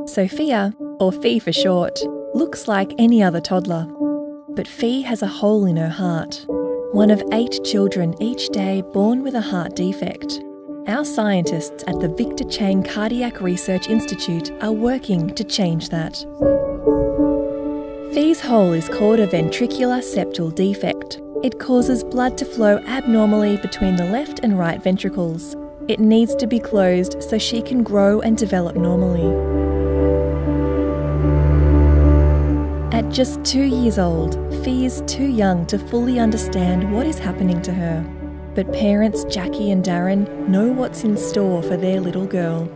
Sophia, or Fee for short, looks like any other toddler. But Fee has a hole in her heart. One of 8 children each day born with a heart defect. Our scientists at the Victor Chang Cardiac Research Institute are working to change that. Fee's hole is called a ventricular septal defect. It causes blood to flow abnormally between the left and right ventricles. It needs to be closed so she can grow and develop normally. At just 2 years old, Fee is too young to fully understand what is happening to her. But parents Jackie and Darren know what's in store for their little girl.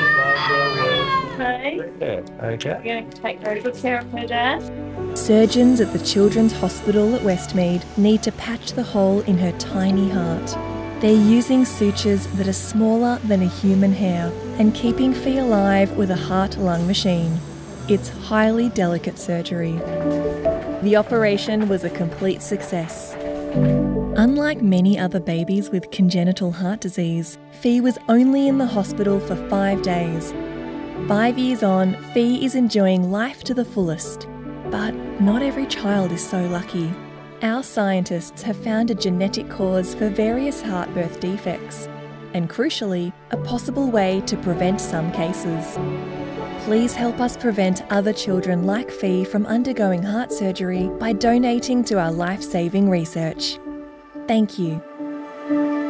Okay. Okay. You're going to take very good care of her, Dad. Surgeons at the Children's Hospital at Westmead need to patch the hole in her tiny heart. They're using sutures that are smaller than a human hair and keeping Fee alive with a heart-lung machine. It's highly delicate surgery. The operation was a complete success. Unlike many other babies with congenital heart disease, Fee was only in the hospital for 5 days. 5 years on, Fee is enjoying life to the fullest. But not every child is so lucky. Our scientists have found a genetic cause for various heart birth defects, and crucially, a possible way to prevent some cases. Please help us prevent other children like Fee from undergoing heart surgery by donating to our life-saving research. Thank you.